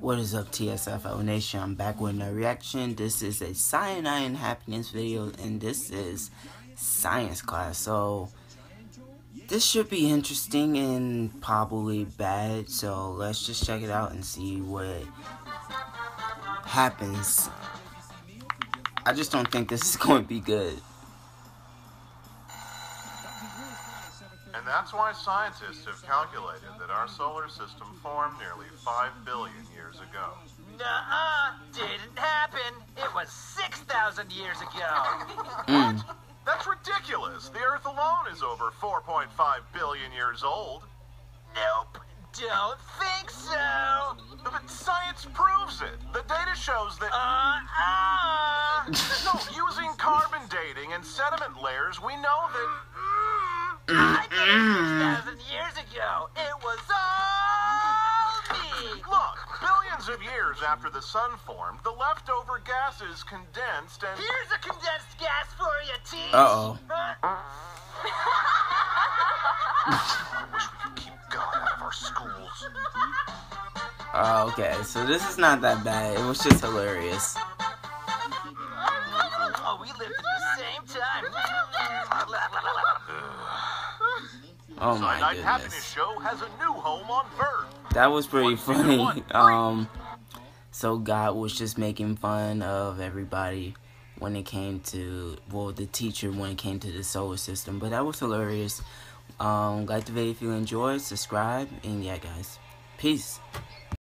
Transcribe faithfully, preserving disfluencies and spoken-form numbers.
What is up, T S F L Nation? I'm back with another reaction. This is a Cyanide and Happiness video, and this is science class. So this should be interesting and probably bad. So let's just check it out and see what happens. I just don't think this is going to be good. And that's why scientists have calculated that our solar system formed nearly five billion years ago. Nuh-uh, didn't happen. It was six thousand years ago. Mm. What? That's ridiculous. The Earth alone is over four point five billion years old. Nope, don't think so. But science proves it. The data shows that... Uh-uh. No, using carbon dating and sediment layers, we know that... I did it six thousand years ago. It was all me. Look, billions of years after the sun formed, the leftover gases condensed and... Here's a condensed gas for you, T. Uh-oh. I wish we could keep God out of our schools. Uh, okay, so this is not that bad. It was just hilarious. Oh, we lived at the same time. Oh my Cyanide Happiness goodness. Show has a new home on Earth. That was pretty funny. Um, so God was just making fun of everybody when it came to, well, the teacher when it came to the solar system. But that was hilarious. Um, like the video if you enjoyed, subscribe, and yeah, guys, peace.